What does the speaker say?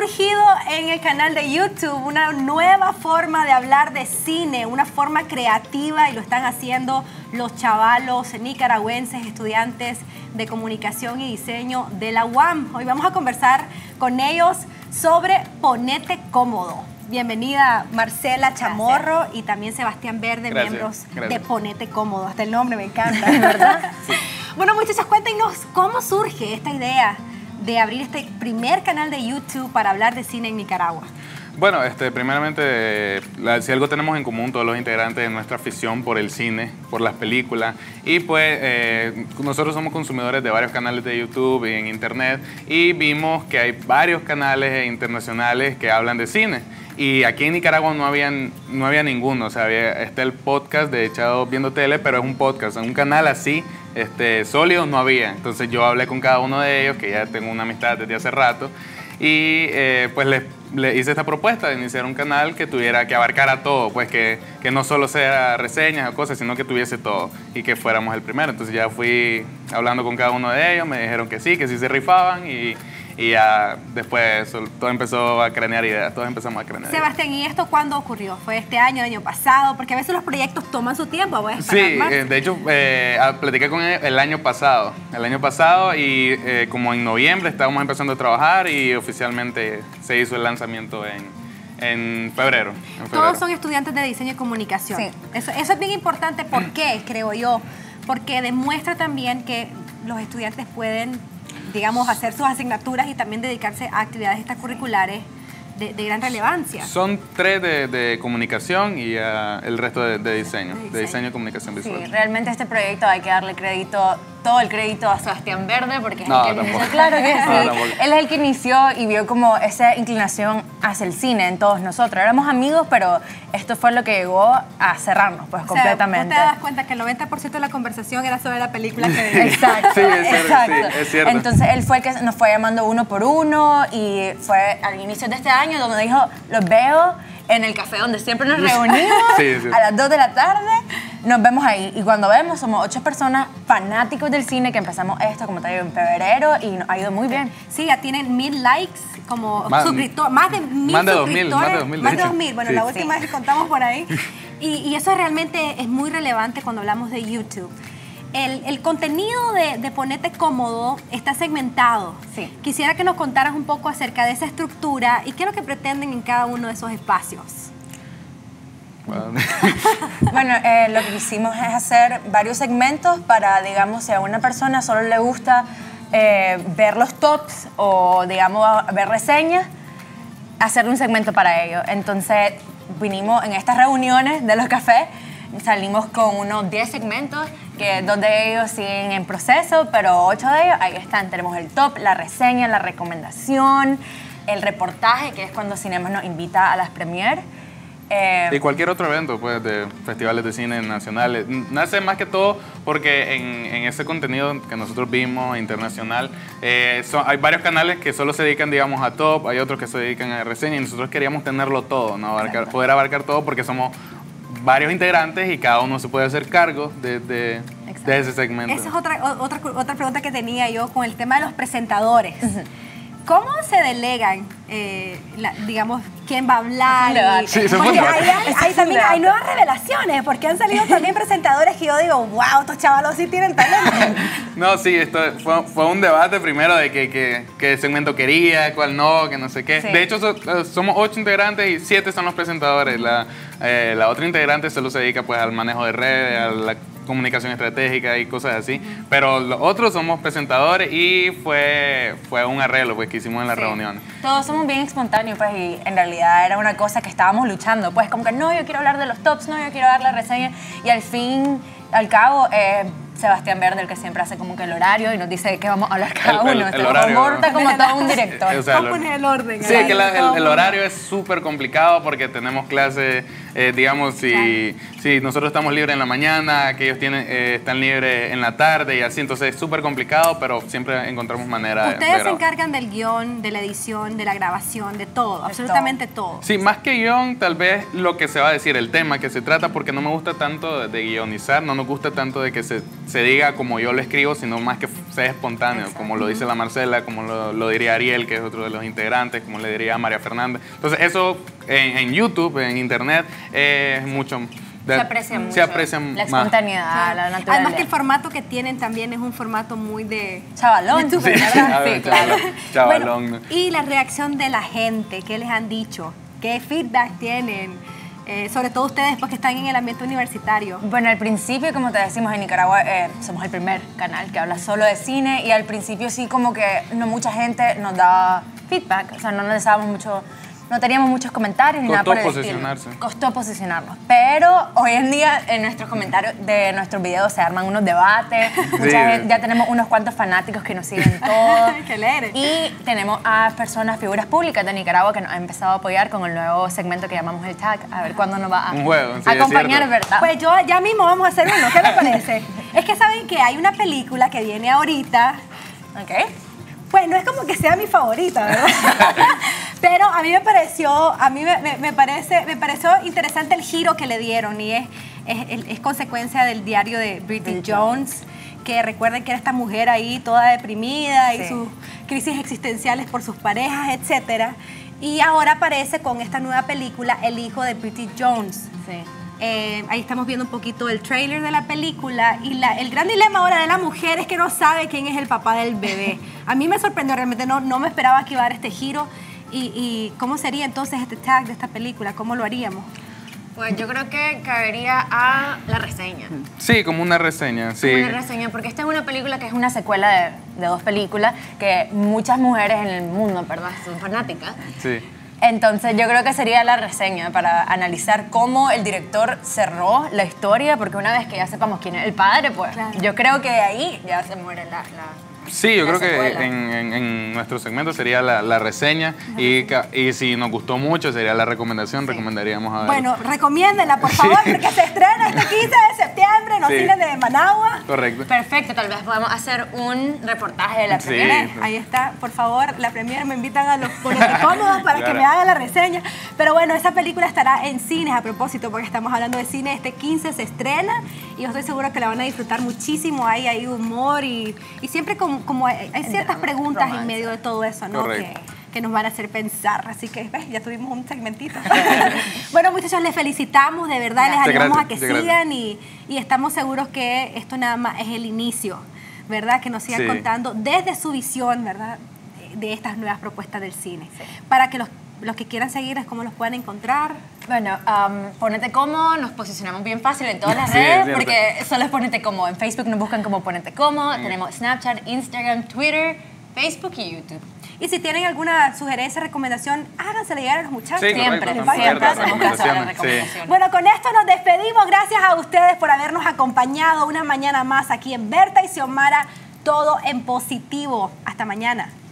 surgido en el canal de YouTube una nueva forma de hablar de cine, una forma creativa, y lo están haciendo los chavalos nicaragüenses, estudiantes de comunicación y diseño de la UAM. Hoy vamos a conversar con ellos sobre Ponete Cómodo. Bienvenida Marcela Chamorro. Gracias. Y también Sebastián Verde, miembros de Ponete Cómodo. Hasta el nombre me encanta, ¿verdad? Sí. Bueno, muchachos, cuéntenos cómo surge esta idea de abrir este primer canal de YouTube para hablar de cine en Nicaragua. Bueno, primeramente, si algo tenemos en común todos los integrantes de nuestra afición por el cine, por las películas, y pues nosotros somos consumidores de varios canales de YouTube y en Internet, y vimos que hay varios canales internacionales que hablan de cine. Y aquí en Nicaragua no había ninguno, o sea, está el podcast de Echado Viendo Tele, pero es un podcast, un canal así, sólido no había. Entonces yo hablé con cada uno de ellos, que ya tengo una amistad desde hace rato, y pues le hice esta propuesta de iniciar un canal que tuviera, que abarcara todo, pues que no solo sea reseñas o cosas, sino que tuviese todo y que fuéramos el primero. Entonces ya fui hablando con cada uno de ellos, me dijeron que sí se rifaban, y ya después todo empezó a cranear ideas, todos empezamos a cranear. Sebastián, ¿y esto cuándo ocurrió? ¿Fue este año, el año pasado? Porque a veces los proyectos toman su tiempo. Sí, de hecho, platiqué con él el año pasado. Y como en noviembre estábamos empezando a trabajar y oficialmente se hizo el lanzamiento en febrero. Todos son estudiantes de diseño y comunicación. Sí. Eso es bien importante. ¿Por qué? Creo yo. Porque demuestra también que los estudiantes pueden, digamos, hacer sus asignaturas y también dedicarse a actividades extracurriculares de gran relevancia. Son 3 de comunicación y el resto de diseño y comunicación visual. Sí, realmente este proyecto hay que darle todo el crédito a Sebastián Verde, porque es el que inició. Claro que sí. Él es el que inició y vio como esa inclinación hacia el cine en todos nosotros. Éramos amigos, pero esto fue lo que llegó a cerrarnos, pues, completamente. Tú te das cuenta que el 90% de la conversación era sobre la película que veía. Exacto. Sí, es cierto. Entonces él fue el que nos fue llamando uno por uno, y fue al inicio de este año donde dijo, los veo en el café donde siempre nos reunimos, a las 2 de la tarde, nos vemos ahí. Y cuando vemos, somos 8 personas fanáticos del cine, que empezamos esto, como te digo, en febrero, y nos ha ido muy bien. Sí, ya tienen 1000 likes como suscriptores, más de 1000 suscriptores. Más de 2000, bueno, la última vez que contamos por ahí. Y eso realmente es muy relevante cuando hablamos de YouTube. El contenido de Ponete Cómodo está segmentado. Sí. Quisiera que nos contaras un poco acerca de esa estructura y qué es lo que pretenden en cada uno de esos espacios. Bueno, lo que hicimos es hacer varios segmentos para, digamos, si a una persona solo le gusta ver los tops o, digamos, ver reseñas, hacer un segmento para ello. Entonces, vinimos en estas reuniones de los cafés, salimos con unos 10 segmentos, donde ellos siguen en proceso, pero 8 de ellos, ahí están. Tenemos el top, la reseña, la recomendación, el reportaje, que es cuando Cinemas nos invita a las premieres. Y cualquier otro evento, pues, de festivales de cine nacionales. Nace más que todo porque en ese contenido que nosotros vimos internacional, hay varios canales que solo se dedican, digamos, a top, hay otros que se dedican a reseña, y nosotros queríamos tenerlo todo, ¿no? Poder abarcar todo, porque somos varios integrantes y cada uno se puede hacer cargo de ese segmento. Esa es otra pregunta que tenía yo con el tema de los presentadores. ¿Cómo se delegan, digamos, quién va a hablar? Sí, porque hay nuevas revelaciones, porque han salido también presentadores que yo digo, wow, estos chavalos sí tienen talento. No, sí, esto fue un debate primero de qué segmento quería, cuál no, que no sé qué. Sí. De hecho, somos 8 integrantes y 7 son los presentadores. La otra integrante solo se dedica, pues, al manejo de redes, a la comunicación estratégica y cosas así, pero los otros somos presentadores, y fue un arreglo, pues, que hicimos en la reunión. Todos somos bien espontáneos, pues, y en realidad era una cosa que estábamos luchando, pues, como que no, yo quiero hablar de los tops, no, yo quiero dar la reseña, y al cabo Sebastián Verde, el que siempre hace como que el horario y nos dice de qué vamos a hablar cada uno. El horario, comporta como todo un director. O sea, ¿cómo poner el orden? Sí, que el horario es súper complicado porque tenemos clases, digamos, si nosotros estamos libres en la mañana, que ellos están libres en la tarde y así, entonces es súper complicado, pero siempre encontramos manera de Ustedes se encargan del guión, de la edición, de la grabación, de todo, absolutamente todo. Sí, más que guión, tal vez lo que se va a decir, el tema que se trata, porque no me gusta tanto de guionizar, no nos gusta tanto de que se se diga como yo lo escribo, sino más que sea espontáneo, como lo dice la Marcela, como lo diría Ariel, que es otro de los integrantes, como le diría María Fernanda. Entonces eso en YouTube, en Internet, es mucho... Se aprecia mucho. Se aprecia la más. espontaneidad, Claro. la naturaleza. Además que el formato que tienen también es un formato muy de... Chavalón. de Sí, ¿verdad? Sí, claro. Chavalón. Bueno, y la reacción de la gente, ¿qué les han dicho? ¿Qué feedback tienen? Sobre todo ustedes porque están en el ambiente universitario. Bueno, al principio, como te decimos, en Nicaragua somos el primer canal que habla solo de cine y al principio sí como que no mucha gente nos daba feedback, o sea, no nos dábamos mucho... No teníamos muchos comentarios ni nada por el estilo. Costó posicionarnos. Pero hoy en día en nuestros comentarios de nuestros videos se arman unos debates. Mucha gente, ya tenemos unos cuantos fanáticos que nos siguen todos. ¡Qué alegre! Y tenemos a personas, figuras públicas de Nicaragua que nos han empezado a apoyar con el nuevo segmento que llamamos el tag. A ver cuándo nos va a Un juego, sí, acompañar, ¿verdad? Pues yo ya mismo vamos a hacer uno, ¿qué les parece? Es que saben que hay una película que viene ahorita. ¿Ok? Pues no es como que sea mi favorita, ¿verdad? Pero a mí me pareció, me pareció interesante el giro que le dieron y es consecuencia del diario de Bridget Jones, que recuerden que era esta mujer ahí toda deprimida y sus crisis existenciales por sus parejas, etcétera. Y ahora aparece con esta nueva película El hijo de Bridget Jones. Sí. Ahí estamos viendo un poquito el tráiler de la película y el gran dilema ahora de la mujer es que no sabe quién es el papá del bebé. A mí me sorprendió, realmente no me esperaba que iba a dar este giro. ¿Y cómo sería entonces este tag de esta película? ¿Cómo lo haríamos? Pues yo creo que cabería a la reseña. Sí, como una reseña, sí. Como una reseña, porque esta es una película que es una secuela de dos películas que muchas mujeres en el mundo, ¿verdad?, son fanáticas. Sí. Entonces yo creo que sería la reseña para analizar cómo el director cerró la historia, porque una vez que ya sepamos quién es el padre, pues Claro. yo creo que de ahí ya se muere la Sí, yo la creo que secuela. en nuestro segmento sería la reseña y si nos gustó mucho sería la recomendación, recomendaríamos a ver. Bueno, recomiéndenla, por favor, porque se estrena este 15 de septiembre en los Sí. cines de Managua. Correcto. Perfecto, tal vez podemos hacer un reportaje de la Sí. premiere. Ahí está, por favor, la premier me invitan a los ponete cómodos para que Claro. me hagan la reseña. Pero bueno, esa película estará en cines a propósito, porque estamos hablando de cine. Este 15 se estrena y yo estoy segura que la van a disfrutar muchísimo. Hay humor y siempre como hay ciertas preguntas romance. en medio de todo eso, ¿no? Correcto. Que nos van a hacer pensar. Así que ¿ves? Ya tuvimos un segmentito. Bueno, muchachos, les felicitamos, de verdad, les Muchas animamos a gracias, que muchas sigan y estamos seguros que esto nada más es el inicio, ¿verdad? Que nos sigan Sí. contando desde su visión, ¿verdad?, de estas nuevas propuestas del cine. Para que los que quieran seguirles, ¿cómo los pueden encontrar? Bueno, Ponete Como, nos posicionamos bien fácil en todas las Sí, redes, es cierto. porque solo es Ponete Como. En Facebook nos buscan como Ponete Como, tenemos Snapchat, Instagram, Twitter, Facebook y YouTube. Y si tienen alguna sugerencia, recomendación, hágansela llegar a los muchachos. Sí, Siempre, correcto, Les va a siempre encantar. hacemos caso a las recomendaciones, sí. recomendaciones. Bueno, con esto nos despedimos. Gracias a ustedes por habernos acompañado una mañana más aquí en Berta y Xiomara, todo en positivo. Hasta mañana.